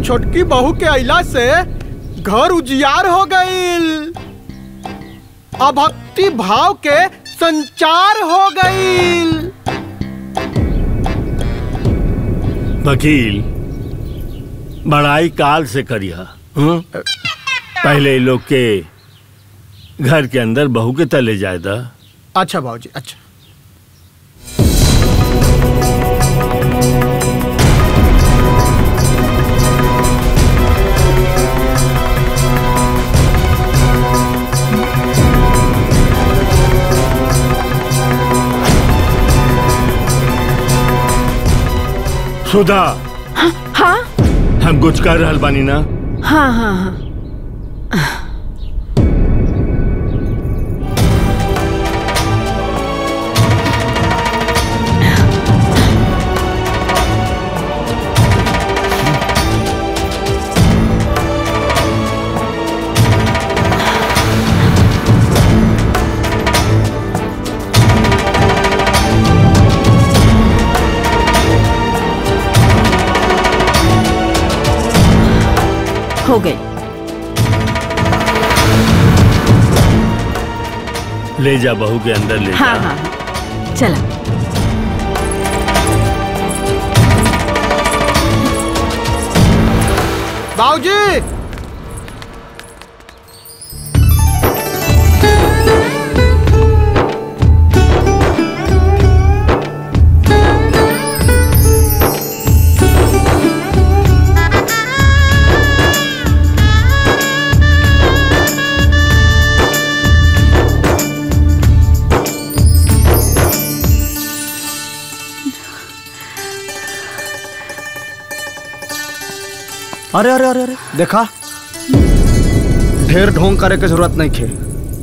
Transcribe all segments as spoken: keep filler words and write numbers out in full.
छोटकी बहू के अइला से घर उजियार हो गईल, अभक्ति भाव के संचार हो गईल। वकील बड़ाई काल से करिया। पहले लोग के घर के अंदर बहू के तले जायदा। अच्छा बाबूजी, अच्छा। सुधा। हाँ, हाँ? हम कुछ कर रहल बानी ना? हाँ हाँ हाँ। हो गई। ले जा बहू के अंदर ले हाँ, जा। हाँ हाँ चला। बाबूजी। अरे अरे अरे अरे देखा, ढेर ढोंग करे के जरूरत नहीं खे।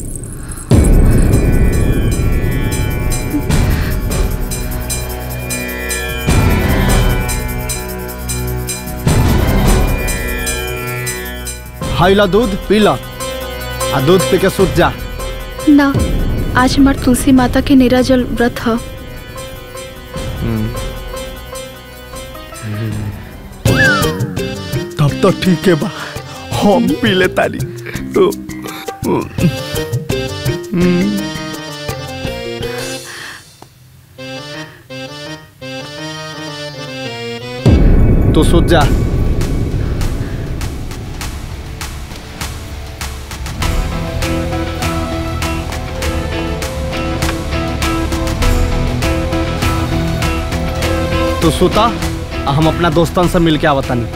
हाइला दूध पीला, आ दूध पी के सूत जा। ना, आज हमार तुलसी माता के निराजल व्रत है। तब तो ठीक है बा, हम पी ले तारी तो। तो सूत जा। तो सूता, हम अपना दोस्तन से मिल के आवतानी।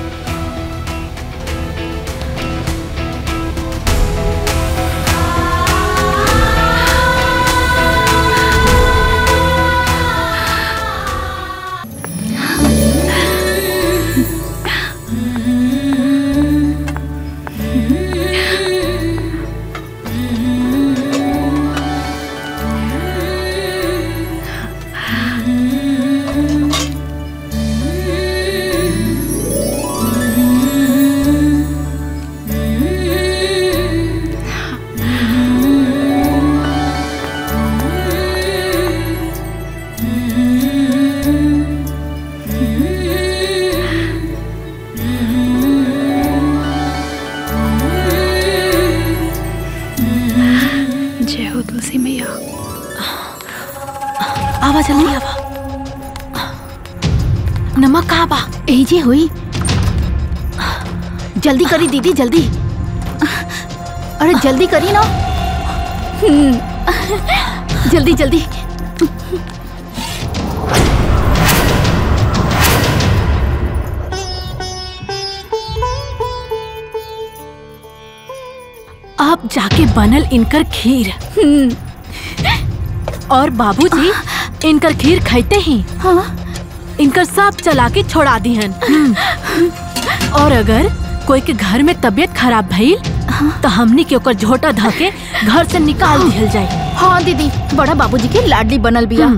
आवा जल्दी आवा। नमक कहाँ बा? एजे हुई। जल्दी करी दीदी, जल्दी। अरे जल्दी करी ना। जल्दी जल्दी। अब जाके बनल इनकर खीर। और बाबूजी इनकर खीर खाते ही हाँ? इनकर सब चला के छोड़ा दी हन। और अगर कोई के घर में तबीयत खराब भइल हाँ? तो हमनी के ओकर झोटा धके घर से निकाल दिहल जाए। हाँ दीदी, बड़ा बाबूजी के लाडली बनल बिया।